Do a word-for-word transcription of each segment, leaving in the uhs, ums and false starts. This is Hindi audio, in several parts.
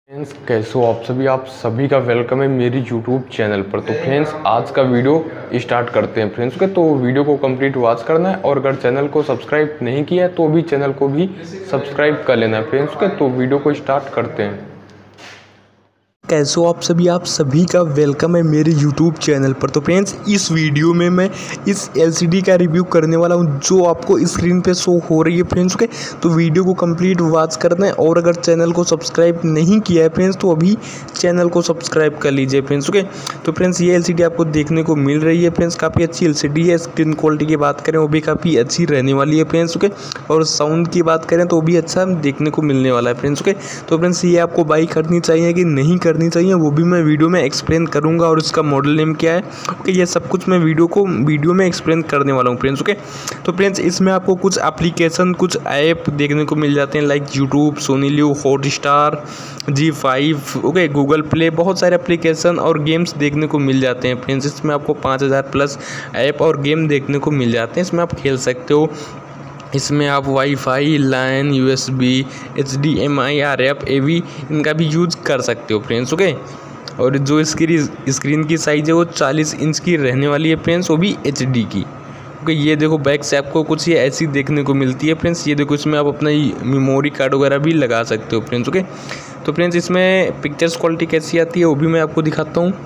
फ्रेंड्स कैसे हो आप सभी आप सभी का वेलकम है मेरी यूट्यूब चैनल पर। तो फ्रेंड्स आज का वीडियो स्टार्ट करते हैं फ्रेंड्स के। तो वीडियो को कंप्लीट वॉच करना है और अगर चैनल को सब्सक्राइब नहीं किया है तो अभी चैनल को भी सब्सक्राइब कर लेना है फ्रेंड्स के। तो वीडियो को स्टार्ट करते हैं। कैसे हो आप सभी आप सभी का वेलकम है मेरे YouTube चैनल पर। तो फ्रेंड्स इस वीडियो में मैं इस एलसीडी का रिव्यू करने वाला हूं जो आपको स्क्रीन पे शो हो रही है फ्रेंड्स के। तो वीडियो को कंप्लीट वॉच करना है और अगर चैनल को सब्सक्राइब नहीं किया है फ्रेंड्स तो अभी चैनल को सब्सक्राइब कर लीजिए फ्रेंड्स। ओके तो फ्रेंड्स ये एलसीडी आपको देखने को मिल रही है फ्रेंड्स। काफ़ी अच्छी एलसीडी है। स्क्रीन क्वालिटी की बात करें वो भी काफ़ी अच्छी रहने वाली है फ्रेंड्स। ओके और साउंड की बात करें तो वो भी अच्छा देखने को मिलने वाला है फ्रेंड्स। ओके तो फ्रेंड्स ये आपको बाई करनी चाहिए कि नहीं करनी चाहिए वो भी मैं वीडियो में एक्सप्लेन करूंगा और इसका मॉडल नेम क्या है। ओके ये सब कुछ मैं वीडियो को वीडियो में एक्सप्लेन करने वाला हूं फ्रेंड्स। ओके तो फ्रेंड्स इसमें आपको कुछ एप्लीकेशन कुछ ऐप देखने को मिल जाते हैं like YouTube, Sony Liv, Hotstar, Zee five, okay Google Play, बहुत सारे एप्लीकेशन और गेम्स देखने को मिल जाते हैं फ्रेंड्स। इसमें आपको पाँच हज़ार प्लस ऐप और गेम देखने को मिल जाते हैं। इसमें आप खेल सकते हो। इसमें आप wifi, line, USB, H D M I, R F, A V इनका भी यूज कर सकते हो फ्रेंड्स। ओके और जो इसकी स्क्रीन की साइज़ है वो चालीस इंच की रहने वाली है फ्रेंड्स, वो भी एच डी की। ओके ये देखो बैक से आपको कुछ ये ऐसी देखने को मिलती है फ्रेंड्स। ये देखो इसमें आप अपना मेमोरी कार्ड वगैरह भी लगा सकते हो फ्रेंड्स। ओके तो फ्रेंड्स इसमें पिक्चर्स क्वालिटी कैसी आती है वो भी मैं आपको दिखाता हूँ।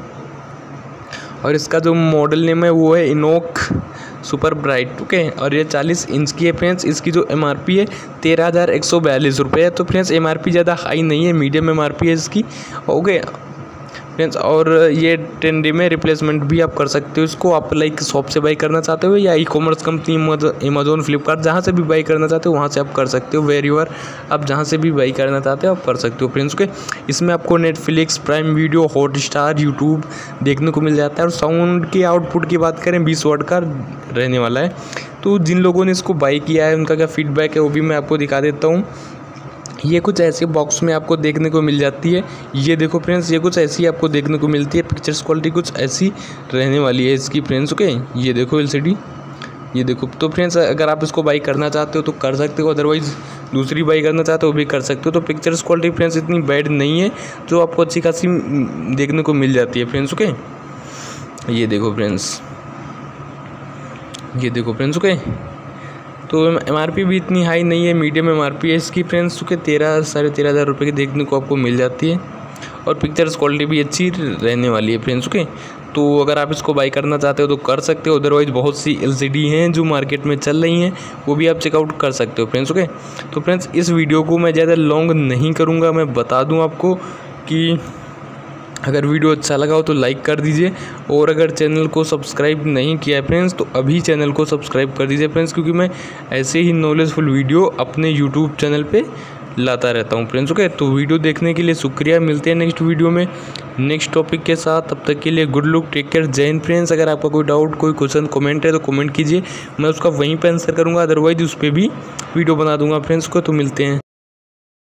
और इसका जो मॉडल नेम है वो है इनोक सुपर ब्राइट। ओके और ये चालीस इंच की है फ्रेंड्स। इसकी जो एमआरपी है तेरह हज़ार एक सौ बयालीस रुपये है। तो फ्रेंड्स एमआरपी ज़्यादा हाई नहीं है, मीडियम एमआरपी है इसकी। ओके फ्रेंड्स और ये टेन डे में रिप्लेसमेंट भी आप कर सकते हो इसको। आप लाइक शॉप से बाई करना चाहते हो या e commerce company Amazon, Flipkart जहाँ से भी बाई करना चाहते हो वहाँ से आप कर सकते हो। वेर यूर आप जहाँ से भी बाई करना चाहते हो आप कर सकते हो फ्रेंड्स। के इसमें आपको Netflix, Prime Video, Hotstar, YouTube देखने को मिल जाता है। और साउंड के आउटपुट की बात करें बीस वाट का रहने वाला है। तो जिन लोगों ने इसको बाई किया है उनका क्या फीडबैक है वो भी मैं आपको दिखा देता हूँ। ये कुछ ऐसे बॉक्स में आपको देखने को मिल जाती है। ये देखो फ्रेंड्स ये कुछ ऐसी आपको देखने को मिलती है। पिक्चर्स क्वालिटी कुछ ऐसी रहने वाली है इसकी फ्रेंड्स। ओके ये देखो एलसीडी, ये देखो। तो फ्रेंड्स अगर आप इसको बाई करना चाहते हो तो कर सकते हो, अदरवाइज़ दूसरी बाई करना चाहते हो वो भी कर सकते हो। तो पिक्चर्स क्वालिटी फ्रेंड्स इतनी बैड नहीं है, जो आपको अच्छी खासी देखने को मिल जाती है फ्रेंड्स। ओके ये देखो फ्रेंड्स, ये देखो फ्रेंड्स। ओके तो एमआरपी भी इतनी हाई नहीं है, मीडियम एमआरपी है इसकी फ्रेंड्स। के तेरह साढ़े तेरह हज़ार रुपये की देखने को आपको मिल जाती है। और पिक्चर्स क्वालिटी भी अच्छी रहने वाली है फ्रेंड्स। ओके तो अगर आप इसको बाई करना चाहते हो तो कर सकते हो, अदरवाइज़ बहुत सी एलसीडी हैं जो मार्केट में चल रही हैं वो भी आप चेकआउट कर सकते हो फ्रेंड्स। ओके तो फ्रेंड्स इस वीडियो को मैं ज़्यादा लॉन्ग नहीं करूँगा। मैं बता दूँ आपको कि अगर वीडियो अच्छा लगा हो तो लाइक कर दीजिए और अगर चैनल को सब्सक्राइब नहीं किया है फ्रेंड्स तो अभी चैनल को सब्सक्राइब कर दीजिए फ्रेंड्स, क्योंकि मैं ऐसे ही नॉलेजफुल वीडियो अपने यूट्यूब चैनल पे लाता रहता हूँ फ्रेंड्स। ओके तो वीडियो देखने के लिए शुक्रिया। मिलते हैं नेक्स्ट वीडियो में नेक्स्ट टॉपिक के साथ। तब तक के लिए गुड लुक, टेक केयर, जय हिंद फ्रेंड्स। अगर आपका कोई डाउट, कोई क्वेश्चन, कमेंट है तो कमेंट कीजिए, मैं उसका वहीं पर आंसर करूँगा, अदरवाइज उस पर भी वीडियो बना दूँगा फ्रेंड्स को। तो मिलते हैं।